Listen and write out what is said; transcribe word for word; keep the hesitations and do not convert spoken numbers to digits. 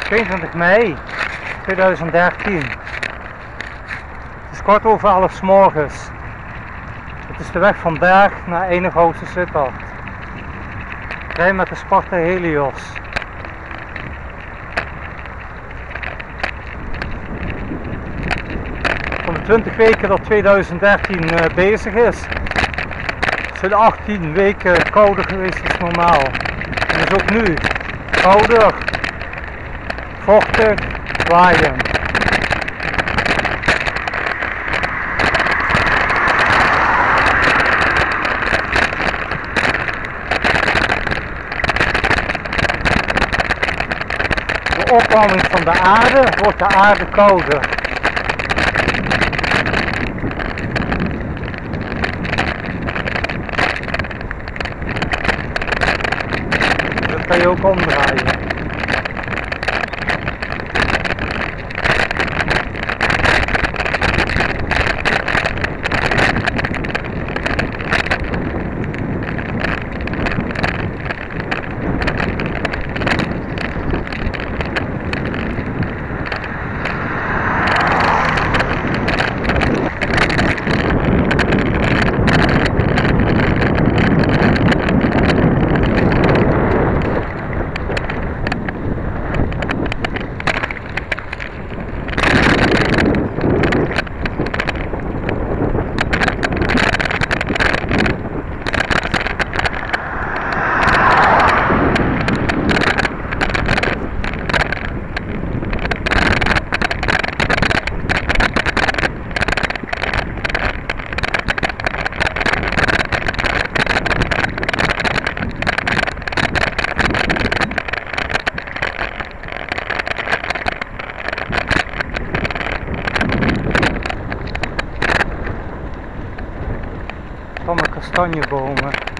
tweeëntwintig mei tweeduizend dertien. Het is kwart over elf 's morgens. Het is de weg van Berg naar Eenighoutse Sittard. Ik rij met de Sparta Helios. Van de twintig weken dat tweeduizend dertien uh, bezig is, zijn achttien weken kouder geweest dan normaal. En dat is ook nu kouder, vochtig, waaien. De opwarming van de aarde wordt de aarde kouder. Dat kan je ook omdraaien. Van de kastanjebomen.